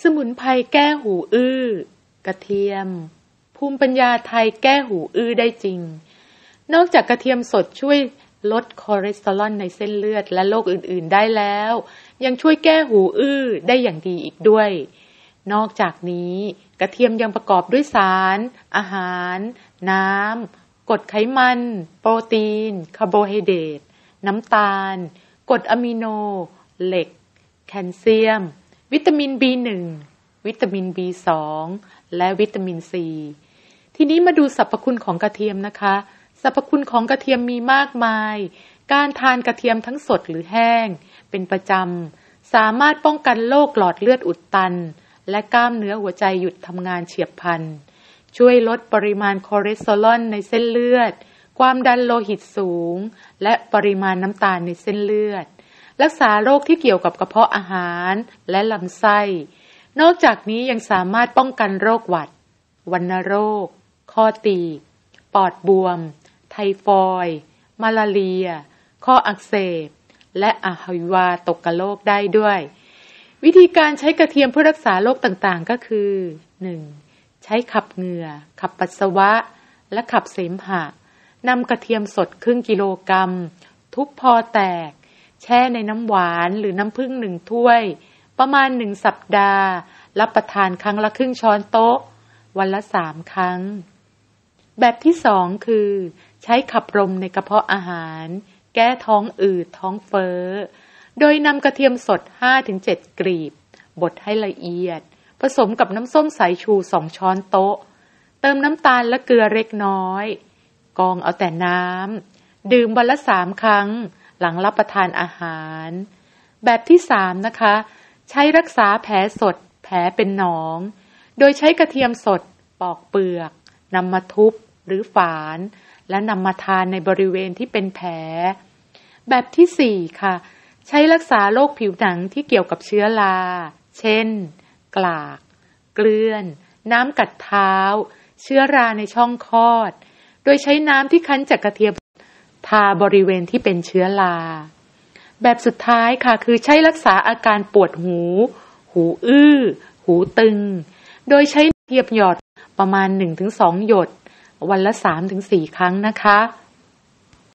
สมุนไพรแก้หูอื้อกระเทียมภูมิปัญญาไทยแก้หูอื้อได้จริงนอกจากกระเทียมสดช่วยลดคอเลสเตอรอลในเส้นเลือดและโรคอื่นๆได้แล้วยังช่วยแก้หูอื้อได้อย่างดีอีกด้วยนอกจากนี้กระเทียมยังประกอบด้วยสารอาหารน้ำกรดไขมันโปรตีนคาร์โบไฮเดรตน้ำตาลกรดอะมิโนเหล็กแคลเซียมวิตามิน B1 วิตามิน B2 และวิตามิน C ทีนี้มาดูสรรพคุณของกระเทียมนะคะสรรพคุณของกระเทียมมีมากมายการทานกระเทียมทั้งสดหรือแห้งเป็นประจำสามารถป้องกันโรคหลอดเลือดอุดตันและกล้ามเนื้อหัวใจหยุดทำงานเฉียบพลันช่วยลดปริมาณคอเลสเตอรอลในเส้นเลือดความดันโลหิตสูงและปริมาณน้ำตาลในเส้นเลือดรักษาโรคที่เกี่ยวกับกระเพาะอาหารและลำไส้นอกจากนี้ยังสามารถป้องกันโรคหวัดวัณโรคข้อตีบปอดบวมไทฟอยด์มาลาเรียข้ออักเสบและอหิวาตกโรคได้ด้วยวิธีการใช้กระเทียมเพื่อรักษาโรคต่างๆก็คือ 1. ใช้ขับเหงื่อขับปัสสาวะและขับเสมหะนำกระเทียมสดครึ่งกิโลกรัมทุบพอแตกแช่ในน้ำหวานหรือน้ำผึ้ง1 ถ้วยประมาณ1 สัปดาห์รับประทานครั้งละครึ่งช้อนโต๊ะวันละ3 ครั้งแบบที่2คือใช้ขับลมในกระเพาะอาหารแก้ท้องอืดท้องเฟ้อโดยนำกระเทียมสด 5-7 กลีบบดให้ละเอียดผสมกับน้ำส้มสายชู2 ช้อนโต๊ะเติมน้ำตาลและเกลือเล็กน้อยกรองเอาแต่น้ำดื่มวันละ3 ครั้งหลังรับประทานอาหารแบบที่3นะคะใช้รักษาแผลสดแผลเป็นหนองโดยใช้กระเทียมสดปอกเปลือกนำมาทุบหรือฝานและนำมาทานในบริเวณที่เป็นแผลแบบที่4ค่ะใช้รักษาโรคผิวหนังที่เกี่ยวกับเชื้อราเช่นกลากเกลื่อนน้ำกัดเท้าเชื้อราในช่องคลอดโดยใช้น้ำที่คั้นจากกระเทียมทาบริเวณที่เป็นเชื้อราแบบสุดท้ายค่ะคือใช้รักษาอาการปวดหูหูอื้อหูตึงโดยใช้กระเทียมหยอดประมาณ 1-2 หยดวันละ 3-4 ครั้งนะคะ